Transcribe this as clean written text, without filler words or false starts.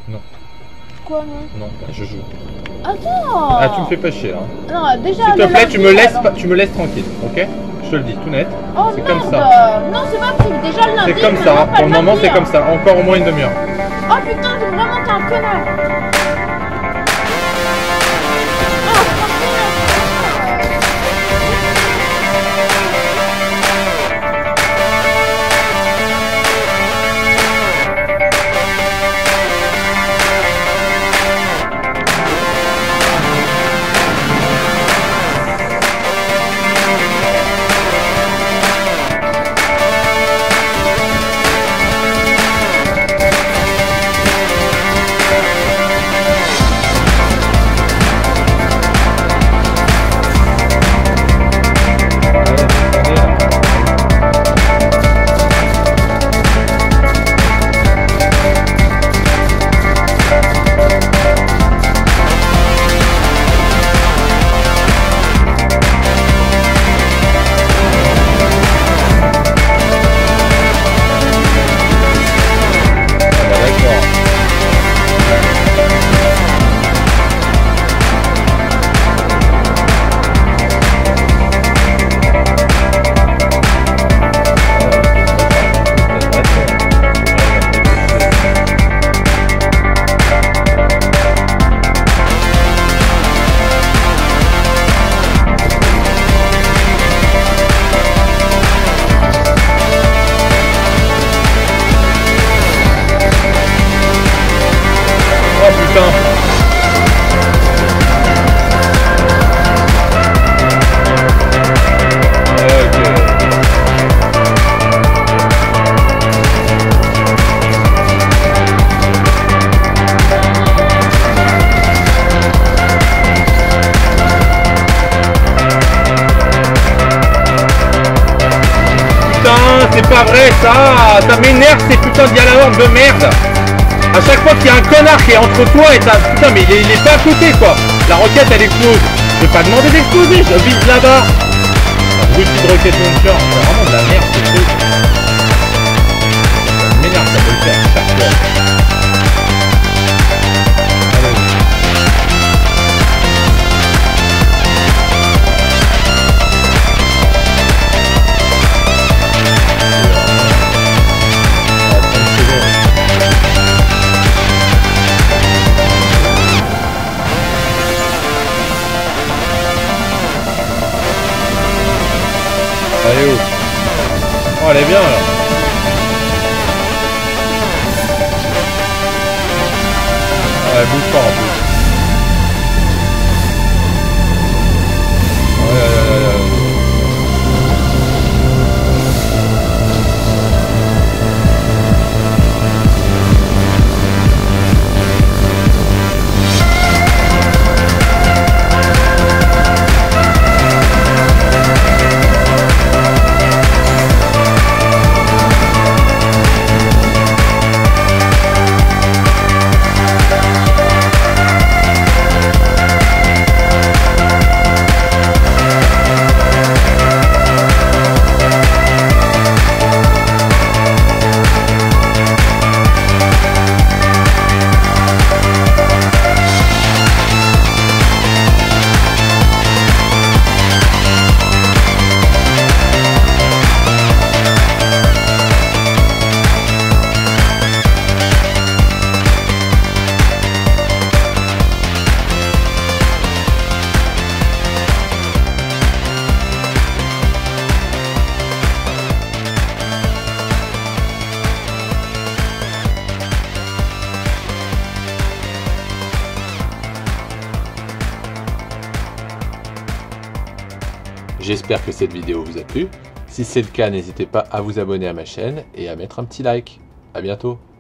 Non. Quoi, non? Non, bah, je joue. Attends. Ah, tu me fais pas chier, hein. Non, déjà... S'il te plaît, tu me laisses alors. pas, tu me laisses tranquille, ok? Je te le dis, tout net. Oh C'est merde. comme ça. Non, c'est pas possible. Déjà le lundi, C'est comme maintenant, ça, pas pour le moment mardi, c'est comme ça. Encore au moins une demi-heure. Oh putain, vraiment, t'es un connard. C'est pas vrai ça, ça m'énerve ces putains de dialogues de merde. À chaque fois qu'il y a un connard qui est entre toi et ta... Putain mais il est pas à côté quoi. La roquette elle explose. Je vais pas demander d'exploser, je vise là-bas. Abruti de roquette launcher, c'est vraiment de la merde ce truc. Ça m'énerve, ça peut le faire chaque fois. Allez où? Oh elle est bien là. Ah, elle bouge pas en plus. J'espère que cette vidéo vous a plu. Si c'est le cas, n'hésitez pas à vous abonner à ma chaîne et à mettre un petit like. À bientôt.